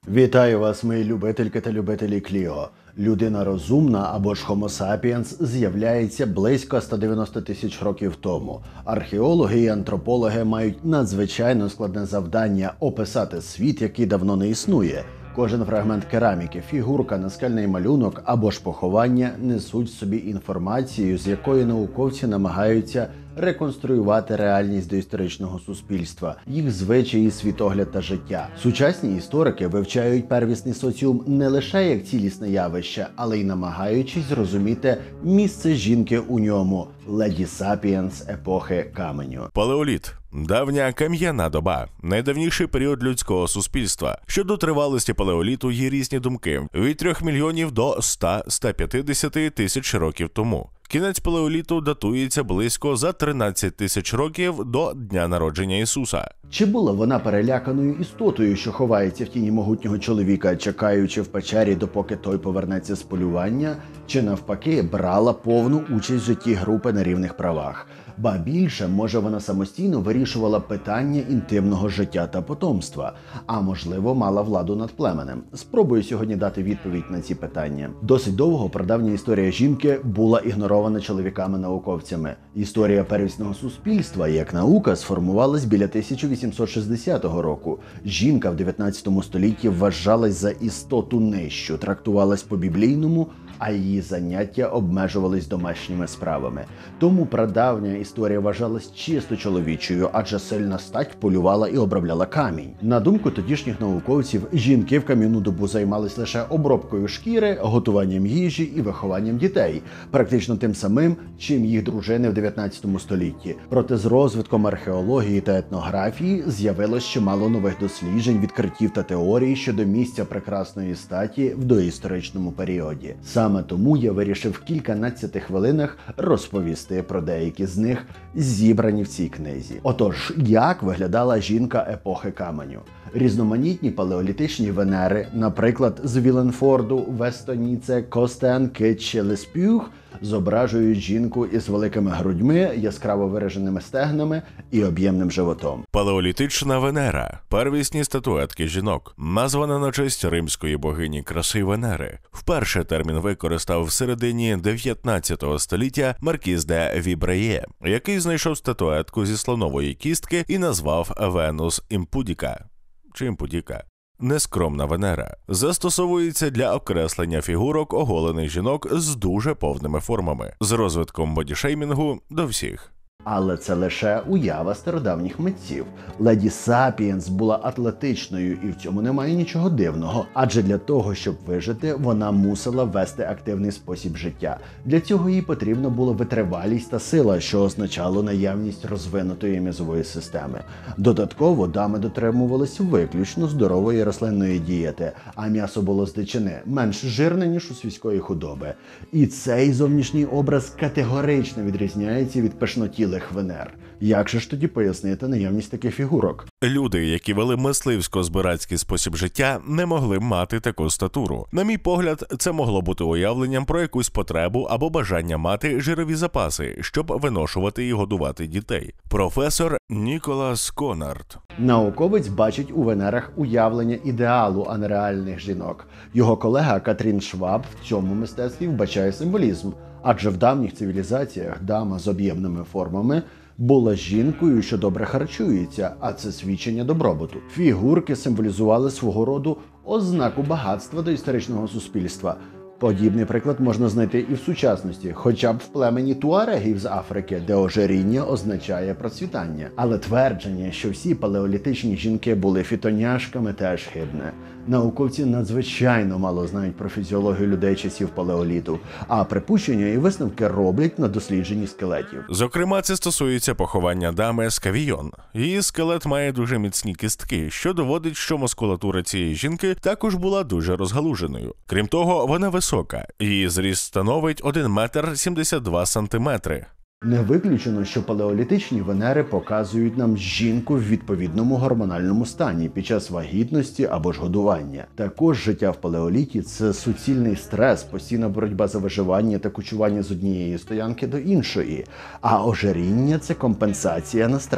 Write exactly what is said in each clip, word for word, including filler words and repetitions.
Вітаю вас, мої любительки та любителі Кліо. Людина розумна або ж Homo sapiens з'являється близько ста дев'яноста тисяч років тому. Археологи і антропологи мають надзвичайно складне завдання описати світ, який давно не існує. Кожен фрагмент кераміки, фігурка, наскельний малюнок або ж поховання несуть в собі інформацію, з якою науковці намагаються реконструювати реальність доісторичного суспільства, їх звичаї, світогляд та життя. Сучасні історики вивчають первісний соціум не лише як цілісне явище, але й намагаючись зрозуміти місце жінки у ньому – леді сапіенс епохи каменю. Палеоліт – давня кам'яна доба, найдавніший період людського суспільства. Щодо тривалості палеоліту є різні думки – від трьох мільйонів до ста - ста п'ятдесяти тисяч років тому. Кінець палеоліту датується близько за тринадцять тисяч років до дня народження Ісуса. Чи була вона переляканою істотою, що ховається в тіні могутнього чоловіка, чекаючи в печері, допоки той повернеться з полювання, чи навпаки брала повну участь в житті групи на рівних правах? Ба більше, може, вона самостійно вирішувала питання інтимного життя та потомства, а можливо мала владу над племенем? Спробую сьогодні дати відповідь на ці питання. Досить довго прадавня історія жінки була ігнорована чоловіками-науковцями. Історія первісного суспільства, як наука, сформувалась біля тисяча вісімсот шістдесятого року. Жінка в дев'ятнадцятому столітті вважалась за істоту нижчу, трактувалась по-біблійному, а її заняття обмежувались домашніми справами. Тому прадавня історія вважалась чисто чоловічою, адже сильна стать полювала і обробляла камінь. На думку тодішніх науковців, жінки в кам'яну добу займались лише обробкою шкіри, готуванням їжі і вихованням дітей, практично тим самим, чим їх дружини в дев'ятнадцятому столітті. Проте з розвитком археології та етнографії з'явилось чимало нових досліджень, відкриттів та теорій щодо місця прекрасної статі в доісторичному періоді. Саме тому я вирішив в кільканадцяти хвилинах розповісти про деякі з них, зібрані в цій книзі. Отож, як виглядала жінка епохи каменю? Різноманітні палеолітичні Венери, наприклад, з Віленфорду, Вестоніце, Костен, Китче, Леспюг, зображують жінку із великими грудьми, яскраво вираженими стегнами і об'ємним животом. Палеолітична Венера – первісні статуетки жінок, названа на честь римської богині краси Венери. Вперше термін використав в середині дев'ятнадцятого століття маркіз де Вібреє, який знайшов статуетку зі слонової кістки і назвав Венус імпудіка чи імпудіка. Нескромна Венера застосовується для окреслення фігурок оголених жінок з дуже повними формами, з розвитком бодішеймінгу до всіх. Але це лише уява стародавніх митців. Леді Сапіенс була атлетичною, і в цьому немає нічого дивного. Адже для того, щоб вижити, вона мусила вести активний спосіб життя. Для цього їй потрібна була витривалість та сила, що означало наявність розвинутої м'язової системи. Додатково дами дотримувались виключно здорової рослинної дієти, а м'ясо було з дичини, менш жирне, ніж у свійської худоби. І цей зовнішній образ категорично відрізняється від пишнотілих Венер. Як же ж тоді пояснити наявність таких фігурок? Люди, які вели мисливсько-збирацький спосіб життя, не могли мати таку статуру. На мій погляд, це могло бути уявленням про якусь потребу або бажання мати жирові запаси, щоб виношувати і годувати дітей. Професор Ніколас Конард. Науковець бачить у Венерах уявлення ідеалу, а не реальних жінок. Його колега Катрін Шваб в цьому мистецтві вбачає символізм. Адже в давніх цивілізаціях дама з об'ємними формами була жінкою, що добре харчується, а це свідчення добробуту. Фігурки символізували свого роду ознаку багатства доісторичного суспільства. Подібний приклад можна знайти і в сучасності, хоча б в племені туарегів з Африки, де ожиріння означає процвітання. Але твердження, що всі палеолітичні жінки були фітоняшками, теж хибне. Науковці надзвичайно мало знають про фізіологію людей часів палеоліту, а припущення і висновки роблять на дослідженні скелетів. Зокрема, це стосується поховання дами Скавійон. Її скелет має дуже міцні кістки, що доводить, що мускулатура цієї жінки також була дуже розгалуженою. Крім того, вона висока. Її зріст становить один метр сімдесят два сантиметри. Не виключено, що палеолітичні Венери показують нам жінку в відповідному гормональному стані під час вагітності або ж годування. Також життя в палеоліті – це суцільний стрес, постійна боротьба за виживання та кочування з однієї стоянки до іншої. А ожиріння – це компенсація на стрес.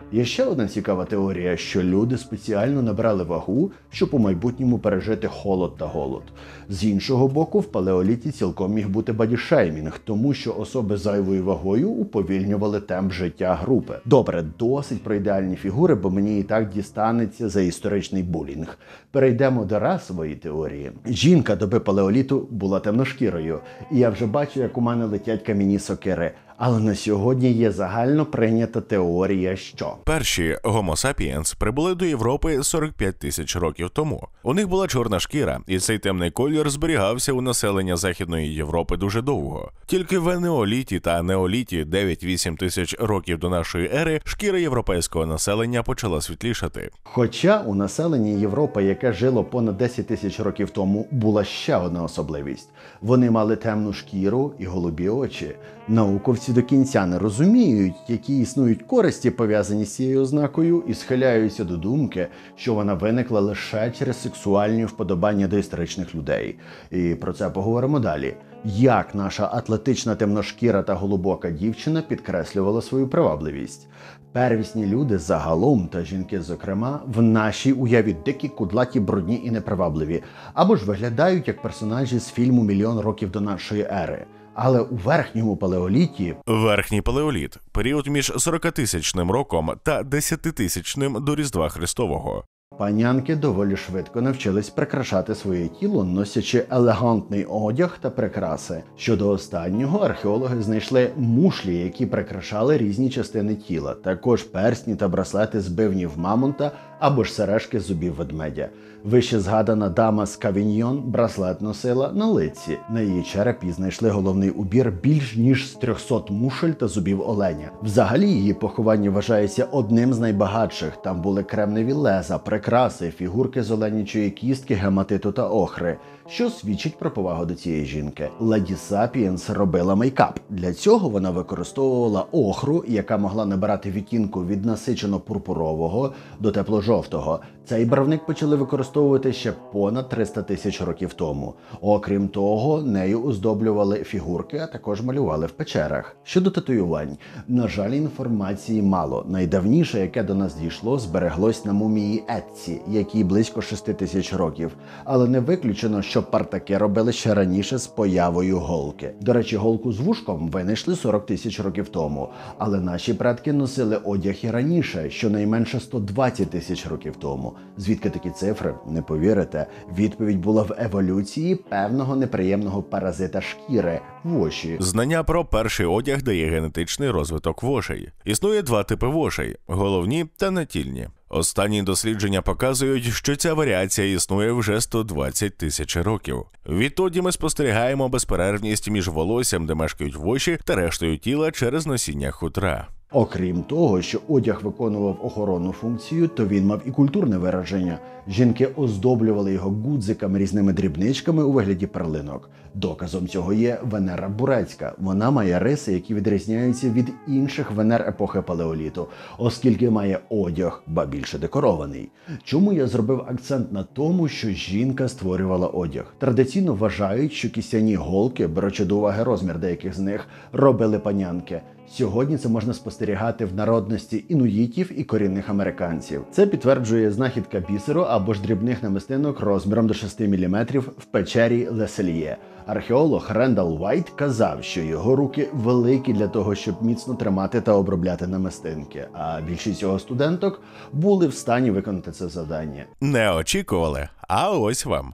Є ще одна цікава теорія, що люди спеціально набрали вагу, щоб у майбутньому пережити холод та голод. З іншого боку, в палеоліті цілком міг бути бодішеймінг, тому що особи з зайвою вагою уповільнювали темп життя групи. Добре, досить про ідеальні фігури, бо мені і так дістанеться за історичний булінг. Перейдемо до расової теорії. Жінка доби палеоліту була темношкірою, і я вже бачу, як у мене летять кам'яні сокири. Але на сьогодні є загально прийнята теорія, що перші Homo sapiens прибули до Європи сорок п'ять тисяч років тому. У них була чорна шкіра, і цей темний колір зберігався у населення Західної Європи дуже довго. Тільки в енеоліті та неоліті дев'ять-вісім тисяч років до нашої ери шкіра європейського населення почала світлішати. Хоча у населенні Європи, яке жило понад десять тисяч років тому, була ще одна особливість. Вони мали темну шкіру і голубі очі. Науковці до кінця не розуміють, які існують користі, пов'язані з цією ознакою, і схиляються до думки, що вона виникла лише через сексуальні вподобання доісторичних людей. І про це поговоримо далі. Як наша атлетична темношкіра та голубока дівчина підкреслювала свою привабливість. Первісні люди загалом, та жінки зокрема, в нашій уяві дикі, кудлаті, брудні і непривабливі, або ж виглядають як персонажі з фільму «Мільйон років до нашої ери». Але у верхньому палеоліті... Верхній палеоліт – період між сорокатисячним роком та десятитисячним до Різдва Христового. Панянки доволі швидко навчились прикрашати своє тіло, носячи елегантний одяг та прикраси. Щодо останнього, археологи знайшли мушлі, які прикрашали різні частини тіла, також персні та браслети з бивнів мамонта або ж сережки з зубів ведмедя. Вище згадана дама з Кавіньйон браслет носила на лиці. На її черепі знайшли головний убір більш ніж з трьохсот мушель та зубів оленя. Взагалі її поховання вважається одним з найбагатших. Там були кремневі леза, прикраси, фігурки з оленячої кістки, гематиту та охри, що свідчить про повагу до цієї жінки. Леді Сапіенс робила мейкап. Для цього вона використовувала охру, яка могла набирати відтінку від насичено-пурпурового до тепло-жовтого. Цей барвник почали використовувати ще понад триста тисяч років тому. Окрім того, нею оздоблювали фігурки, а також малювали в печерах. Щодо татуювань, на жаль, інформації мало. Найдавніше, яке до нас дійшло, збереглось на мумії Етсі, якій близько шести тисяч років. Але не виключено, що партаки робили ще раніше з появою голки. До речі, голку з вушком винайшли сорок тисяч років тому. Але наші предки носили одяг і раніше, щонайменше сто двадцять тисяч років тому. Звідки такі цифри? Не повірите. Відповідь була в еволюції певного неприємного паразита шкіри – воші. Знання про перший одяг дає генетичний розвиток вошей. Існує два типи вошей – головні та натільні. Останні дослідження показують, що ця варіація існує вже сто двадцять тисяч років. Відтоді ми спостерігаємо безперервність між волоссям, де мешкають воші, та рештою тіла через носіння хутра. Окрім того, що одяг виконував охоронну функцію, то він мав і культурне вираження. Жінки оздоблювали його гудзиками, різними дрібничками у вигляді перлинок. Доказом цього є Венера Бурецька. Вона має риси, які відрізняються від інших Венер епохи палеоліту, оскільки має одяг, ба більше декорований. Чому я зробив акцент на тому, що жінка створювала одяг? Традиційно вважають, що кістяні голки, беручи до уваги розмір деяких з них, робили панянки. Сьогодні це можна спостерігати в народності інуїтів і корінних американців. Це підтверджує знахідка бісеру або ж дрібних намистинок розміром до шести міліметрів в печері Лесельє. Археолог Рендал Уайт казав, що його руки великі для того, щоб міцно тримати та обробляти намистинки, а більшість його студенток були в стані виконати це завдання. Не очікували, а ось вам.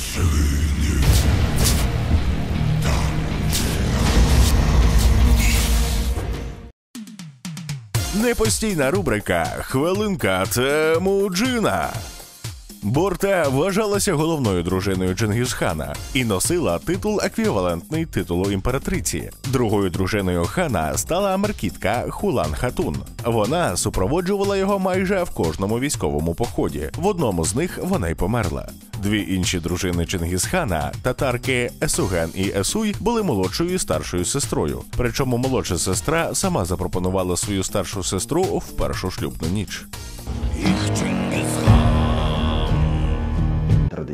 Непостійна рубрика «Хвилинка Темуджина». Борте вважалася головною дружиною Чингісхана і носила титул еквівалентний титулу імператриці. Другою дружиною хана стала меркітка Хулан Хатун. Вона супроводжувала його майже в кожному військовому поході. В одному з них вона й померла. Дві інші дружини Чингісхана, татарки Есуген і Есуй, були молодшою і старшою сестрою. Причому молодша сестра сама запропонувала свою старшу сестру в першу шлюбну ніч.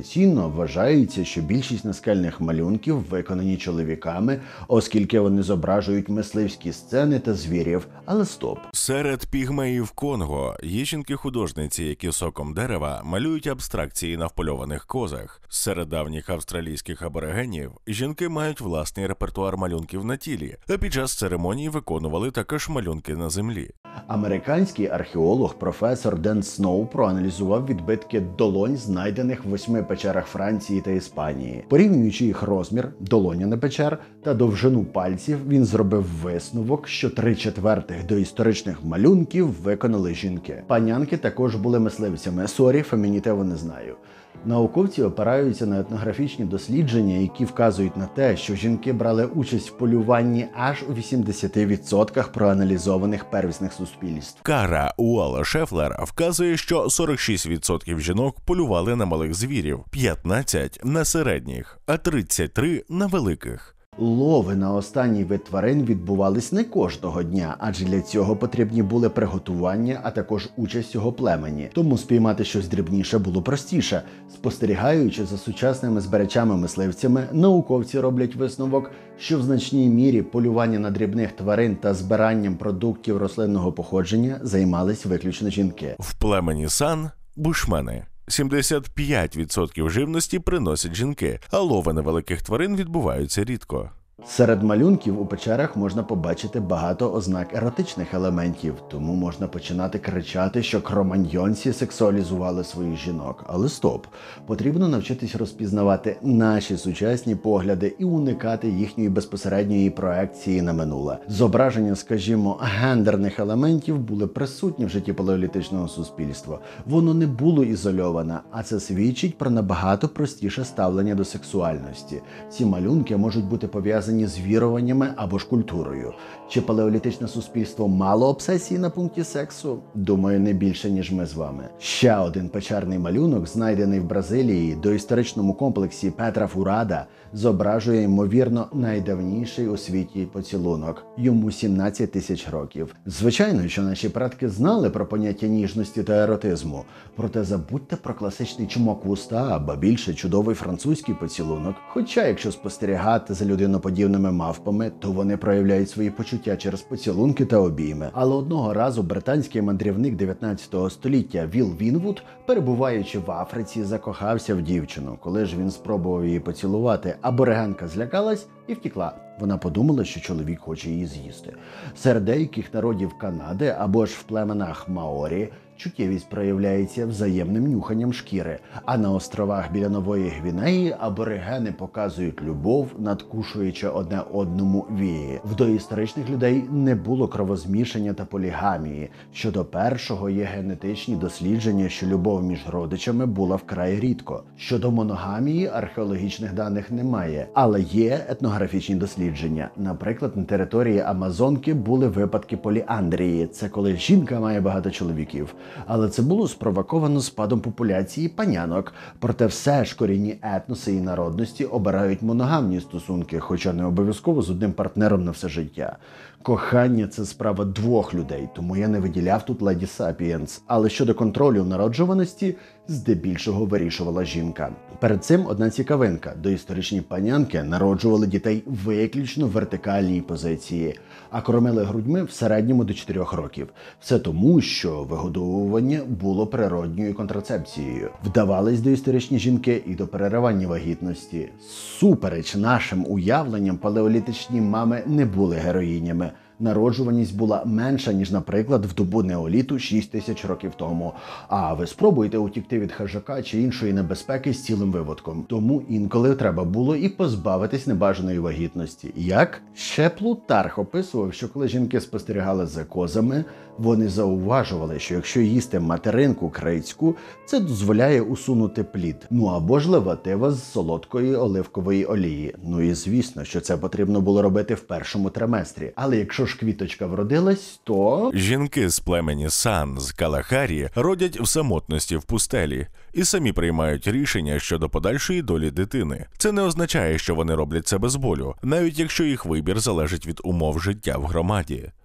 Традиційно вважається, що більшість наскельних малюнків виконані чоловіками, оскільки вони зображують мисливські сцени та звірів. Але стоп. Серед пігмеїв Конго є жінки-художниці, які соком дерева малюють абстракції на впольованих козах. Серед давніх австралійських аборигенів жінки мають власний репертуар малюнків на тілі, а під час церемоній виконували також малюнки на землі. Американський археолог професор Ден Сноу проаналізував відбитки долонь, знайдених в восьми печерах Франції та Іспанії. Порівнюючи їх розмір, долоняних печер та довжину пальців, він зробив висновок, що три четвертих доісторичних малюнків виконали жінки. Панянки також були мисливцями. Сорі, фемінітиву не знаю. Науковці опираються на етнографічні дослідження, які вказують на те, що жінки брали участь в полюванні аж у вісімдесят відсотках проаналізованих первісних суспільств. Кара Уолла Шефлер вказує, що сорок шість відсотків жінок полювали на малих звірів, п'ятнадцять відсотків на середніх, а тридцять три відсотки на великих. Лови на останній вид тварин відбувались не кожного дня, адже для цього потрібні були приготування, а також участь цього племені. Тому спіймати щось дрібніше було простіше. Спостерігаючи за сучасними збирачами-мисливцями, науковці роблять висновок, що в значній мірі полювання на дрібних тварин та збиранням продуктів рослинного походження займались виключно жінки. В племені Сан – бушмени. сімдесят п'ять відсотків живності приносять жінки, а лови невеликих тварин відбуваються рідко. Серед малюнків у печерах можна побачити багато ознак еротичних елементів, тому можна починати кричати, що кроманьйонці сексуалізували своїх жінок. Але стоп! Потрібно навчитись розпізнавати наші сучасні погляди і уникати їхньої безпосередньої проекції на минуле. Зображення, скажімо, гендерних елементів були присутні в житті палеолітичного суспільства. Воно не було ізольоване, а це свідчить про набагато простіше ставлення до сексуальності. Ці малюнки можуть бути пов'язані з віруваннями або ж культурою. Чи палеолітичне суспільство мало обсесії на пункті сексу? Думаю, не більше, ніж ми з вами. Ще один печерний малюнок, знайдений в Бразилії, доісторичному комплексі Петра Фурада, зображує, ймовірно, найдавніший у світі поцілунок. Йому сімнадцять тисяч років. Звичайно, що наші предки знали про поняття ніжності та еротизму. Проте забудьте про класичний чмок в уста, або більше чудовий французький поцілунок. Хоча, якщо спостерігати за людиноподібними мавпами, то вони проявляють свої почуття через поцілунки та обійми. Але одного разу британський мандрівник дев'ятнадцятого століття Віл Вінвуд, перебуваючи в Африці, закохався в дівчину. Коли ж він спробував її поцілувати, аборигенка злякалась і втекла. Вона подумала, що чоловік хоче її з'їсти. Серед деяких народів Канади або ж в племенах Маорі чуттєвість проявляється взаємним нюханням шкіри, а на островах біля Нової Гвінеї аборигени показують любов, надкушуючи одне одному вії. В доісторичних людей не було кровозмішання та полігамії. Щодо першого є генетичні дослідження, що любов між родичами була вкрай рідко. Щодо моногамії археологічних даних немає, але є етнографічні дослідження. Наприклад, на території Амазонки були випадки поліандрії. Це коли жінка має багато чоловіків. Але це було спровоковано спадом популяції панянок. Проте все ж корінні етноси і народності обирають моногамні стосунки, хоча не обов'язково з одним партнером на все життя. Кохання – це справа двох людей, тому я не виділяв тут леді сапіенс. Але щодо контролю народжуваності, здебільшого вирішувала жінка. Перед цим одна цікавинка. Доісторичні панянки народжували дітей виключно в вертикальній позиції, а кормили грудьми в середньому до чотирьох років. Все тому, що вигодовування було природньою контрацепцією. Вдавались доісторичні жінки і до переривання вагітності. Супереч нашим уявленням, палеолітичні мами не були героїнями. Народжуваність була менша, ніж, наприклад, в добу неоліту шість тисяч років тому. А ви спробуйте утікти від хижака чи іншої небезпеки з цілим виводком. Тому інколи треба було і позбавитись небажаної вагітності. Як? Ще Плутарх описував, що коли жінки спостерігали за козами, вони зауважували, що якщо їсти материнку крицьку, це дозволяє усунути плід. Ну або ж леватива з солодкої оливкової олії. Ну і звісно, що це потрібно було робити в першому триместрі. Але якщо ж квіточка вродилась, то... Жінки з племені Сан з Калахарі родять в самотності в пустелі і самі приймають рішення щодо подальшої долі дитини. Це не означає, що вони роблять це без болю, навіть якщо їх вибір залежить від умов життя в громаді.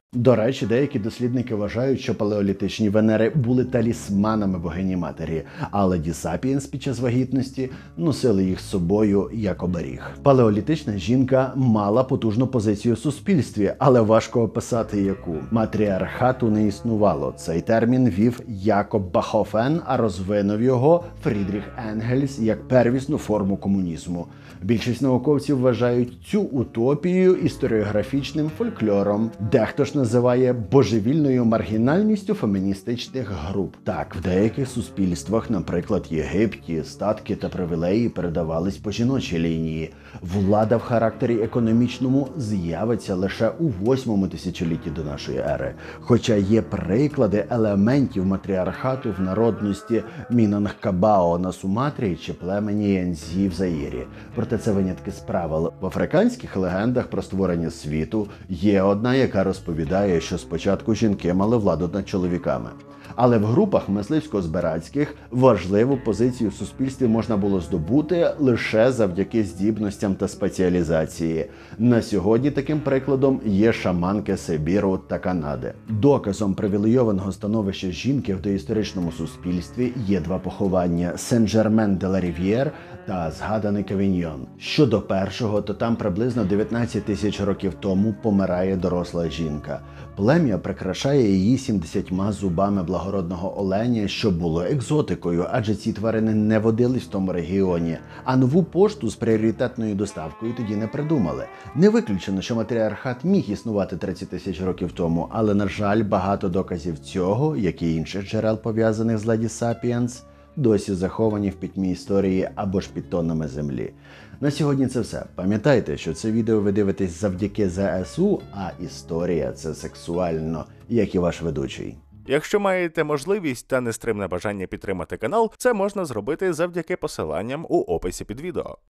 До речі, деякі дослідники вважають, що палеолітичні Венери були талісманами богині матері, а леді Сапіенс під час вагітності носили їх з собою як оберіг. Палеолітична жінка мала потужну позицію в суспільстві, але важко описати яку. Матріархату не існувало. Цей термін вів Якоб Бахофен, а розвинув його Фрідріх Енгельс як первісну форму комунізму. Більшість науковців вважають цю утопію історіографічним фольклором. Дехто ж називає божевільною маргінальністю феміністичних груп. Так, в деяких суспільствах, наприклад, Єгипті, статки та привілеї передавались по жіночій лінії. Влада в характері економічному з'явиться лише у восьмому тисячолітті до нашої ери. Хоча є приклади елементів матріархату в народності Мінангкабао на Суматрі чи племені Янзі в Заїрі. Проте це винятки з правил. В африканських легендах про створення світу є одна, яка розповідає, що спочатку жінки мали владу над чоловіками. Але в групах мисливсько-збирацьких важливу позицію в суспільстві можна було здобути лише завдяки здібностям та спеціалізації. На сьогодні таким прикладом є шаманки Сибіру та Канади. Доказом привілейованого становища жінки в доісторичному суспільстві є два поховання – Сен-Жермен-де-ла-Рів'єр та згаданий Кавіньйон. Щодо першого, то там приблизно дев'ятнадцять тисяч років тому помирає доросла жінка. Плем'я прикрашає її сімдесятьма зубами благородного оленя, що було екзотикою, адже ці тварини не водились в тому регіоні, а нову пошту з пріоритетною доставкою тоді не придумали. Не виключено, що матріархат міг існувати тридцять тисяч років тому, але, на жаль, багато доказів цього, як і інших джерел, пов'язаних з леді Сапіенс, досі заховані в пітьмі історії або ж під тоннами землі. На сьогодні це все. Пам'ятайте, що це відео ви дивитесь завдяки зе ес у, а історія – це сексуально, як і ваш ведучий. Якщо маєте можливість та нестримне бажання підтримати канал, це можна зробити завдяки посиланням у описі під відео.